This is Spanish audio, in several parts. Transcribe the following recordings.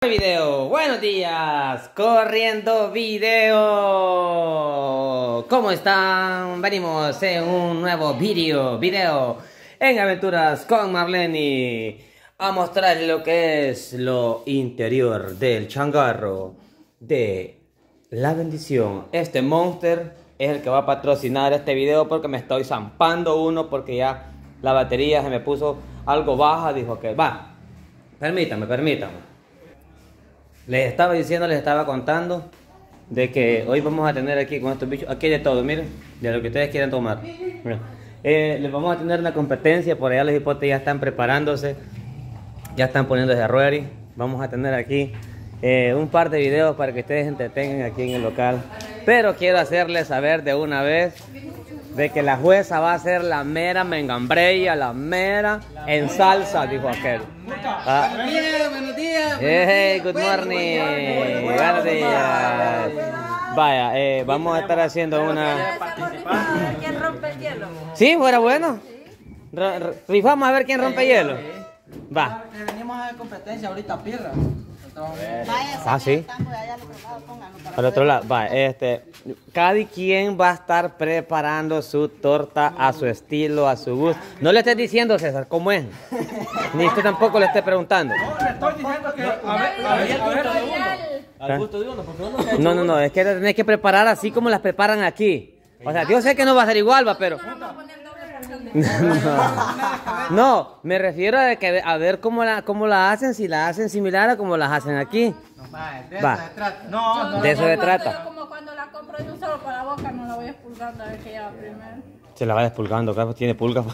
Video, buenos días, corriendo video. ¿Cómo están? Venimos en un nuevo video en Aventuras con Marlene a mostrarles lo que es lo interior del changarro de la bendición. Este Monster es el que va a patrocinar este video porque me estoy zampando uno porque ya la batería se me puso algo baja. Dijo que va, permítame. Les estaba contando de que hoy vamos a tener aquí con estos bichos, aquí hay de todo, miren, de lo que ustedes quieran tomar. Les vamos a tener una competencia, por allá los hipotes ya están preparándose, ya están poniéndose ready. Vamos a tener aquí un par de videos para que ustedes se entretengan aquí en el local. Pero quiero hacerles saber de una vez de que la jueza va a ser la mera mengambrella, la mera en salsa, dijo aquel. Buenos días. Hey, good morning. Buenos días. Vaya, vamos a estar haciendo una... ¿Quién rompe el hielo? Sí, fuera bueno. Rifamos a ver quién rompe hielo. Va. Venimos a la competencia ahorita, pirra. Ah, sí. Al otro lado, va, cada quien va a estar preparando su torta a su estilo, a su gusto. No le estés diciendo, César, cómo es. Ni usted tampoco le esté preguntando. No, le estoy diciendo que a ver, al gusto de uno, porque uno se ha hecho No, es que la tenés que preparar así como las preparan aquí. O sea, yo sé que no va a ser igual, va, pero... No, me refiero a que a ver cómo la hacen, si la hacen similar a como las hacen aquí. No, de eso se trata. Yo como cuando la compro yo solo para la boca, no la voy expulgando a ver qué lleva primero. Se la va despulgando, claro, tiene pulgas.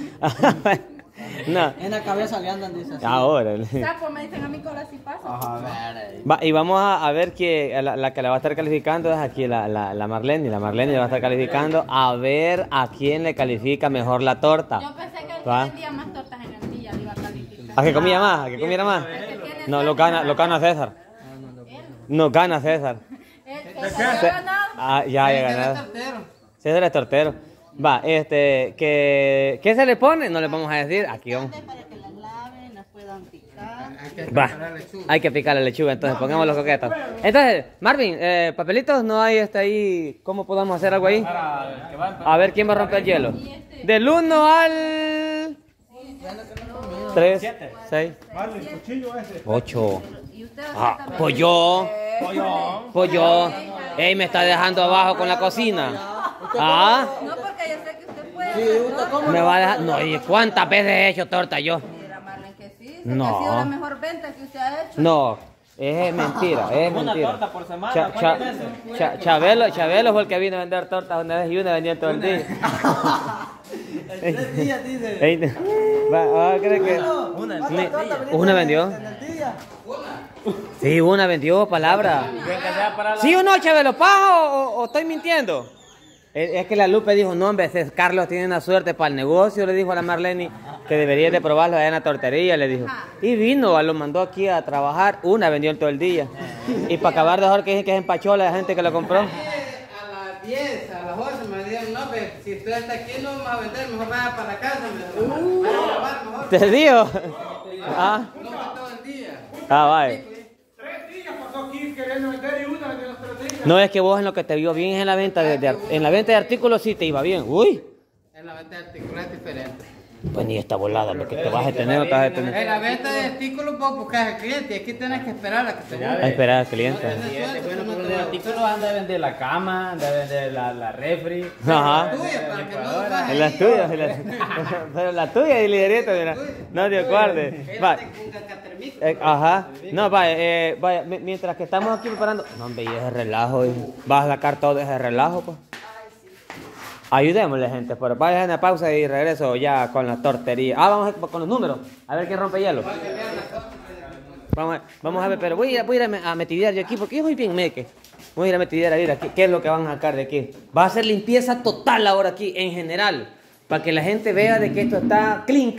No. en la cabeza le andan, dice así. Ahora. Sapo, me dicen a mi cola si pasa. Va, y vamos a ver que la que la va a estar calificando es aquí la Marlene. La Marlene la va a estar calificando a ver a quién le califica mejor la torta. Yo pensé que el que ¿va? vendía más tortas en el día le iba a calificar. ¿A que comía más? ¿A que comiera más? No, lo gana César. No gana César. César ya ha ganado. Ah, ya ha ganado. César es tortero. Va, ¿qué se le pone? No le vamos a decir. Aquí vamos. Para que las laven, las puedan picar. Va, hay que picar la lechuga, entonces pongamos los coquetos. Entonces, Marvin, papelitos, ¿no hay ahí? ¿Cómo podamos hacer algo ahí? A ver quién va a romper el hielo. Del 1 al 3, 6, 8. Y usted Pollo. Ey, me está dejando abajo con la cocina. Ah, no, porque yo sé que usted puede. me va a dejar. No, ¿y cuántas veces he hecho torta yo? Mira, Marlene, que sí. No. Que ha sido la mejor venta que usted ha hecho. No, es mentira, es una mentira. torta por semana. ¿Cuántas veces? Chabelo fue el que vino a vender tortas una vez y una vendía todo el día. 3 días, dice. ¿Cree que una vendió? Sí, una vendió, palabra. ¿Sí o no, Chabelo? ¿Paja o estoy mintiendo? Es que la Lupe dijo, no, hombre, Carlos tiene una suerte para el negocio, le dijo a la Marlene que debería de probarlo allá en la tortería, le dijo. Y vino, lo mandó aquí a trabajar, una vendió en todo el día. Y para acabar de mejor que dicen que es empachola la gente que lo compró. A las 10, a las 8 me dijeron, no, pues, si usted está aquí no vamos a vender, mejor vaya para la casa, me vaya a grabar mejor. ¿Te digo? Ah, No fue todo el día. vaya. 3 días pasó aquí queriendo vender y una de los 3 días. No, es que vos en lo que te vio bien es en la venta en la venta de artículos sí te iba bien. Uy, En la venta de artículos es diferente. pues ni esta volada, lo que te vas a tener o te vas a tener. En la venta de artículos vos buscas al cliente y aquí tienes que esperar a que te A esperar al cliente. Bueno, pero los artículos anda a vender la cama, anda a vender la refri. Ajá. tuya para que no bajes. En las tuyas, pero la tuya y liderito, mira, no te acuerdes. Va, ajá, no, vaya, mientras que estamos aquí preparando, no, hombre, y ese relajo, vas a sacar todo ese relajo, pues. Ayudémosle, gente, pero vaya a una pausa y regreso ya con la tortería. Vamos con los números, a ver quién rompe hielo. Vamos a ver, pero voy a ir a metidear yo aquí porque yo soy bien meque. Voy a ir a metidear a ver aquí, qué es lo que van a sacar de aquí. Va a ser limpieza total ahora aquí, en general, para que la gente vea de que esto está clean.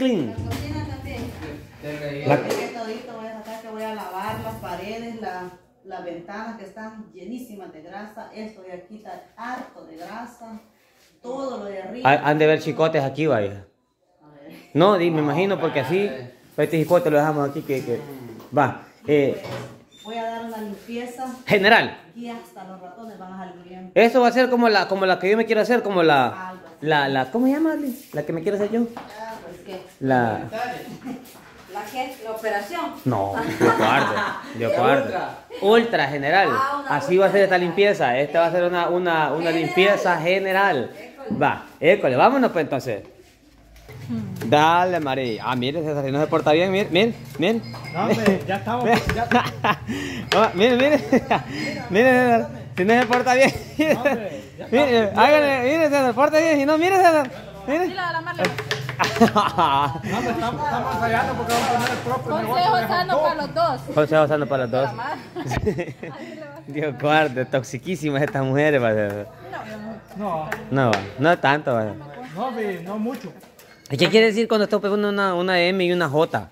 Voy a lavar las paredes, las ventanas que están llenísimas de grasa. Esto de aquí está harto de grasa. Todo lo de arriba. Han de ver chicotes aquí, vaya. No, me imagino porque así, este chicote lo dejamos aquí que va. Voy a dar una limpieza General. y hasta los ratones van a salir bien. Eso va a ser como la que yo me quiero hacer, como Algo así. ¿cómo se llama, Ali? La que me quiero hacer yo. Ah, pues qué. La, ¿La qué? ¿La operación? no, de acuerdo. Ultra general. Así va a ser esta limpieza. Esta va a ser una limpieza general. Va, école, vámonos pues entonces. Dale, María. Ah, mire, César, si no se porta bien, mire. No, hombre, ya estamos. Oh, mire, César, si no se porta bien. Mire, hágale, mire, César, porta bien. Si no, mire, César. Mire. Dile a la Marley. No, hombre, estamos ensayando porque vamos a poner el propio negocio Consejo de sano hot para los dos. Consejo sano para los dos. La madre. Dios guarde, toxiquísimas estas mujeres, va a ser. No, No tanto, va a ser. no, no mucho. ¿Y qué quiere decir cuando está poniendo una M y una J?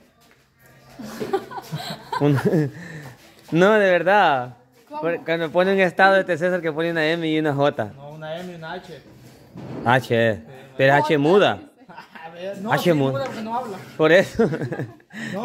No, de verdad. Cuando pone un estado de César que pone una M y una J. No, una M y una H. H, pero H muda. A ver, no, H sí, muda. muda porque no habla. Por eso. No.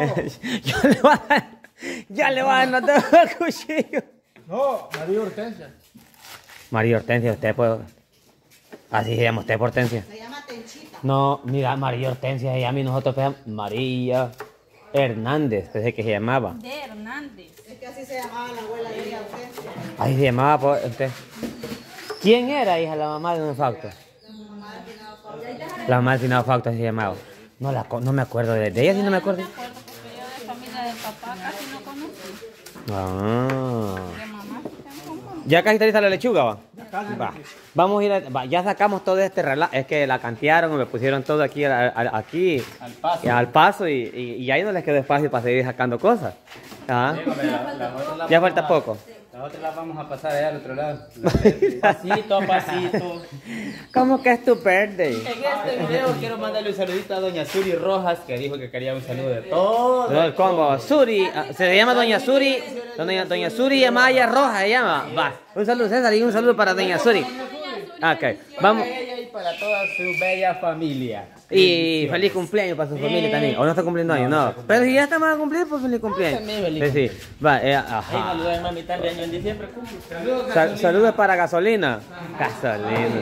Ya le voy a dar notar el cuchillo. No, María Hortensia. María Hortensia, usted puede. Así se llama usted, Hortensia. Se llama Tenchita. No, mira, María Hortensia se llama y nosotros pensamos María Hernández, pensé que se llamaba. De Hernández. Es que así se llamaba la abuela de ella, usted. Ahí se llamaba pues, usted. ¿Quién era, hija, la mamá de Don Fausto? La mamá del finado Fausto se llamaba. No me acuerdo de ella, sí no me acuerdo. No me acuerdo porque yo de familia del papá casi no conocí. Ah. De mamá tampoco. Ya casi está lista la lechuga, va. Casi. Va. Vamos a ir ya sacamos todo este relajo. Es que la cantearon, me pusieron todo aquí, aquí Al paso. al paso y ahí no les quedó espacio para seguir sacando cosas. Ah. Ya falta poco. Las otras las vamos a pasar allá al otro lado. Pasito a pasito. ¿Cómo que es tu birthday? En este video quiero mandarle un saludito a doña Suri Rojas, que dijo que quería un saludo de todos. No, el combo, Suri, se llama Doña Suri, Doña Suri Amaya Roja se llama. Va, un saludo César y un saludo para Doña Suri. Ok, vamos. Para ella y para toda su bella familia. Y feliz cumpleaños para su familia también. O no está cumpliendo años, no. Pero si ya estamos a cumplir, pues feliz cumpleaños. También feliz Sí, sí. Va, Ahí ajá. saludan mami también en diciembre. Saludos. Saludos para gasolina. Gasolina.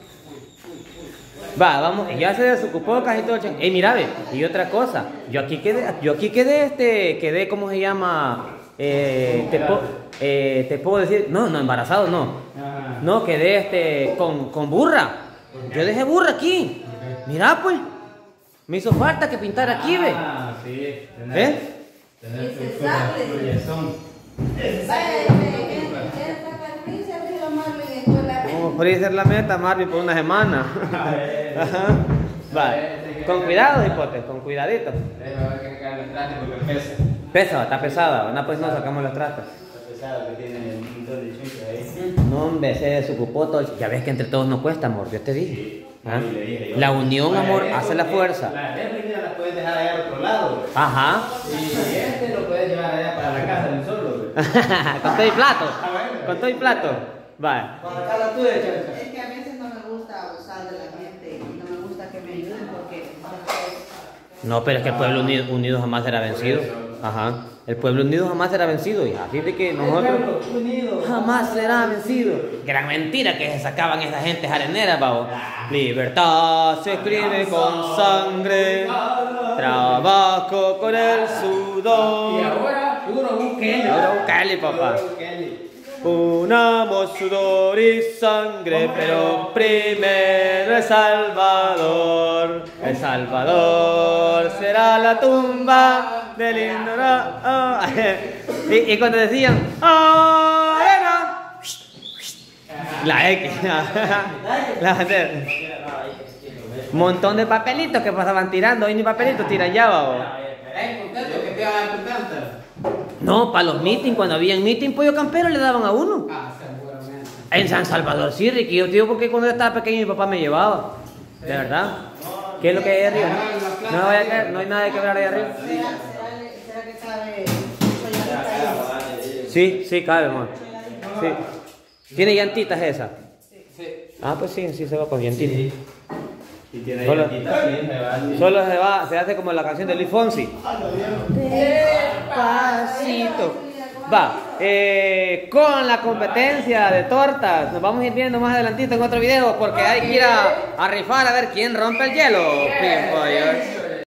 Va, vamos, ya se desocupó casi todo el chan. Mira, ve, y otra cosa, yo aquí quedé, ¿cómo se llama? Te puedo decir, no, embarazado no. No, quedé con burra. Yo dejé burra aquí. Mira pues, me hizo falta que pintar aquí, ve. Sí. Como freezer la meta, Marvin, por una semana. Ajá. Va, con cuidado, hipote, con cuidadito. Pesa, está pesada, no, pues no sacamos los trastes. No, hombre, se desocupó todo. Ya ves que entre todos no cuesta, amor, yo te dije. ¿Ah? La unión, amor, hace la fuerza. La refri la puedes dejar allá al otro lado. Ajá. Y este lo puedes llevar allá para la casa del solo. Con todo y plato. Con todo y plato. Va. Es que a veces no me gusta abusar de la gente y no me gusta que me ayuden porque No, pero es que el pueblo unido jamás será vencido. Ajá. El pueblo unido jamás será vencido. Y así de que nosotros jamás será vencido. Gran mentira que se sacaban esas gentes areneras, babo. Libertad se escribe con sangre, trabajo con el sudor. Y ahora, puro buque. Ahora un Cali, papá. Unamos sudor y sangre, pero primero El Salvador. El Salvador será la tumba del ignorante. Y cuando decían, arena, la X, la bandera. Montón de papelitos que pasaban tirando, hoy ni papelitos tiran ya, babo. contento que te hagan tu canta. No, para los meetings, cuando habían meeting, pollo campero le daban a uno. Seguramente. En San Salvador, sí, Ricky. Yo te digo porque cuando yo estaba pequeño mi papá me llevaba. De verdad. ¿Qué es lo que hay ahí arriba? No me vaya a caer, no hay nada de quebrar ahí arriba. ¿será que cabe solladita ahí? Sí, cabe, amor. Sí. ¿Tiene llantitas esa? Sí. Ah, pues sí, se va con llantitas. Y tiene Solo- llantitas, sí, me va así. Se hace como la canción de Luis Fonsi. Despacito. Va, con la competencia de tortas, nos vamos a ir viendo más adelantito en otro video porque hay que ir a rifar a ver quién rompe el hielo. Pimpollos.